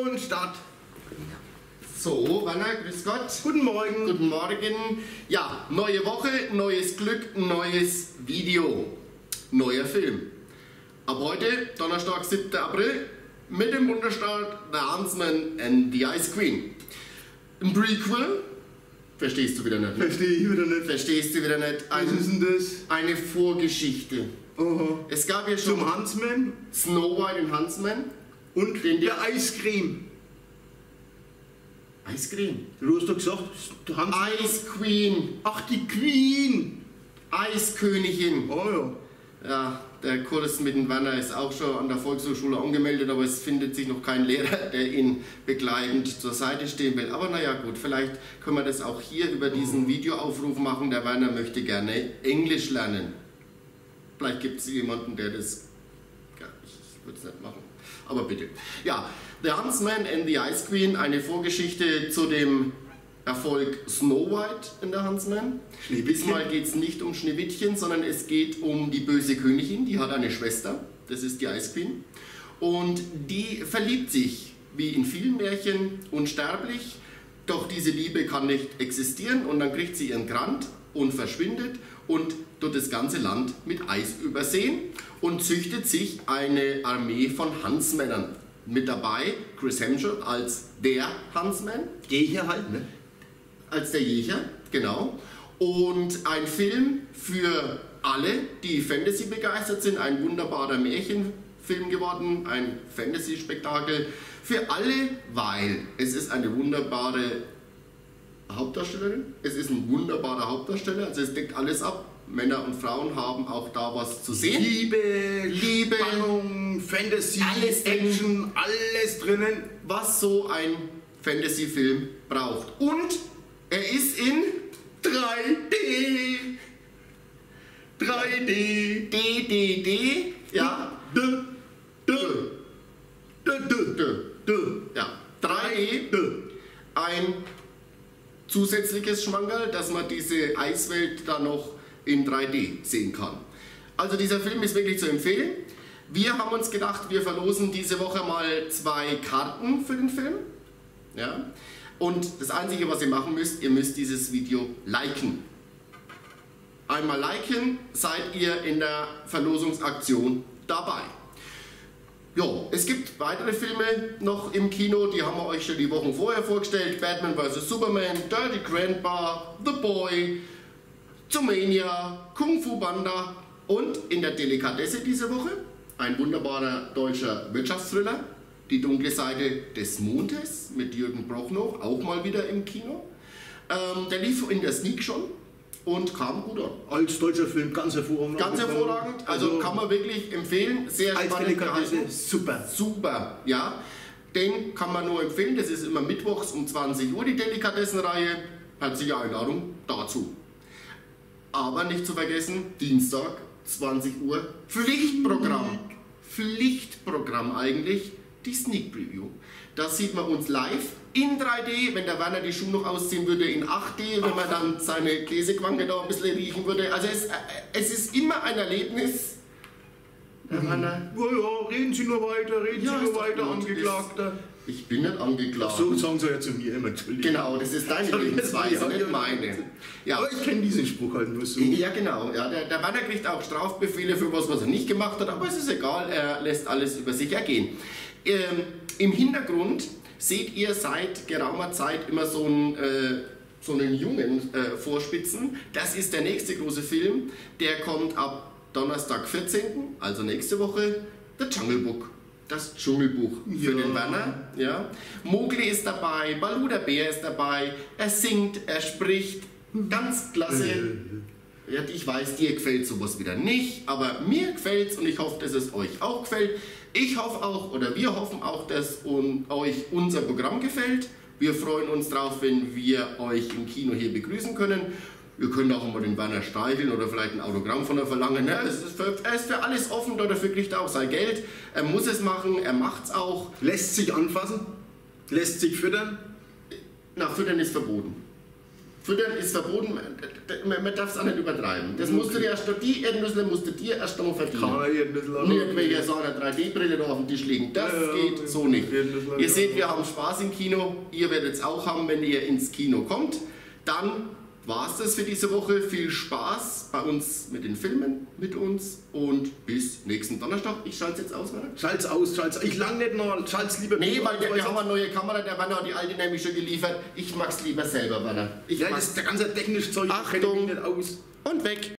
Und Start. So, Werner, grüß Gott. Guten Morgen. Guten Morgen. Ja, neue Woche, neues Glück, neues Video, neuer Film. Ab heute, Donnerstag, 7. April, mit dem Wunderstart The Huntsman and the Ice Queen. Ein Prequel, verstehst du wieder nicht? Ne? Verstehe ich wieder nicht. Verstehst du wieder nicht? Was ist denn das? Eine Vorgeschichte. Aha. Es gab ja schon Zum Huntsman Snow White und Huntsman. und der Eiscreme. Eiscreme. Du hast doch gesagt, der Huntsman. Ice Queen. Ach, die Queen. Eiskönigin. Oh ja. Ja, der Kurs mit dem Werner ist auch schon an der Volkshochschule angemeldet, aber es findet sich noch kein Lehrer, der ihn begleitend zur Seite stehen will. Aber naja gut, vielleicht können wir das auch hier über diesen Videoaufruf machen. Der Werner möchte gerne Englisch lernen. Vielleicht gibt es jemanden, der das... Ja, ich würde es nicht machen, aber bitte. Ja, The Huntsman and the Ice Queen, eine Vorgeschichte zu dem Erfolg Snow White in der Huntsman. Diesmal geht es nicht um Schneewittchen, sondern es geht um die böse Königin, die hat eine Schwester, das ist die Ice Queen. Und die verliebt sich, wie in vielen Märchen, unsterblich, doch diese Liebe kann nicht existieren und dann kriegt sie ihren Grant und verschwindet und tut das ganze Land mit Eis übersehen und züchtet sich eine Armee von Huntsmännern. Mit dabei Chris Hemsworth als der Huntsman. Jäger halt, ne? Als der Jäger, genau. Und ein Film für alle, die Fantasy begeistert sind. Ein wunderbarer Märchenfilm geworden, ein Fantasy-Spektakel. Für alle, weil es ist eine wunderbare Hauptdarstellerin. Es ist ein wunderbarer Hauptdarsteller, also es deckt alles ab. Männer und Frauen haben auch da was zu sehen. Liebe, Spannung, Fantasy, alles Action, alles drinnen. Was so ein Fantasy-Film braucht. Und er ist in 3D. 3D. DDD. Ja. Ja. 3D. Ein zusätzliches Schmankerl, dass man diese Eiswelt da noch in 3D sehen kann. Also dieser Film ist wirklich zu empfehlen. Wir haben uns gedacht, wir verlosen diese Woche mal 2 Karten für den Film. Ja? Und das Einzige, was ihr machen müsst, ihr müsst dieses Video liken. Einmal liken, seid ihr in der Verlosungsaktion dabei. Jo, es gibt weitere Filme noch im Kino, die haben wir euch schon die Wochen vorher vorgestellt. Batman vs. Superman, Dirty Grandpa, The Boy, Zoomania, Kung Fu Panda und in der Delikatesse diese Woche ein wunderbarer deutscher Wirtschaftsthriller, Die dunkle Seite des Mondes mit Jürgen Prochnow, auch mal wieder im Kino. Der lief in der Sneak schon und kam gut an. Als deutscher Film ganz hervorragend. Ganz hervorragend, also kann man wirklich empfehlen. Sehr spannend gehalten. Super. Super, ja. Den kann man nur empfehlen, das ist immer mittwochs um 20 Uhr die Delikatessenreihe. Herzliche Einladung dazu. Aber nicht zu vergessen, Dienstag, 20 Uhr, Pflichtprogramm. Pflichtprogramm eigentlich, die Sneak Preview. Da sieht man uns live in 3D, wenn der Werner die Schuhe noch ausziehen würde, in 8D, wenn man dann seine Käsequange da ein bisschen riechen würde. Also es ist immer ein Erlebnis. Der Werner. Ja, reden Sie nur weiter, Angeklagter. Ich bin nicht angeklagt. Ach so, sagen Sie ja zu mir immer, Entschuldigung. Genau, das ist deine Lebensweise, nicht meine. Ja. Aber ich kenne diesen Spruch halt nur so. Ja, genau. Ja, der Werner kriegt auch Strafbefehle für was er nicht gemacht hat, aber es ist egal, er lässt alles über sich ergehen. Im Hintergrund seht ihr seit geraumer Zeit immer so einen Jungen vorspitzen. Das ist der nächste große Film, der kommt ab Donnerstag 14., also nächste Woche, The Jungle Book. Das Dschungelbuch für den Werner. Ja. Mowgli ist dabei, Baloo der Bär ist dabei, er singt, er spricht, ganz klasse. Ja, ich weiß, dir gefällt sowas wieder nicht, aber mir gefällt's und ich hoffe, dass es euch auch gefällt. Ich hoffe auch, oder wir hoffen auch, dass euch unser Programm gefällt. Wir freuen uns drauf, wenn wir euch im Kino hier begrüßen können. Ihr könnt auch mal den Werner streicheln oder vielleicht ein Autogramm von er verlangen. Ja, er ist für alles offen, dafür kriegt er auch sein Geld. Er muss es machen, er macht's auch. Lässt sich anfassen? Lässt sich füttern? Na, füttern ist verboten. Füttern ist verboten, man darf es auch nicht übertreiben. Das musst du dir erst, die Erdnüsse musst du dir erst einmal verdienen. Keine Erdnüsse. Nicht, weil hier so eine 3D-Brille da auf dem Tisch liegen. Das geht so nicht. Ihr seht, wir haben Spaß im Kino. Ihr werdet es auch haben, wenn ihr ins Kino kommt. Dann war es das für diese Woche. Viel Spaß bei uns mit den Filmen, mit uns und bis nächsten Donnerstag. Ich schalte es jetzt aus, oder? Schalt's aus. Ich lang nicht noch, schalt's lieber. Nee, weil wir haben eine neue Kamera, der Werner hat die alte nämlich schon geliefert. Ich mag's lieber selber, Werner. Das ganze technische Zeug Achtung nicht aus. Und weg.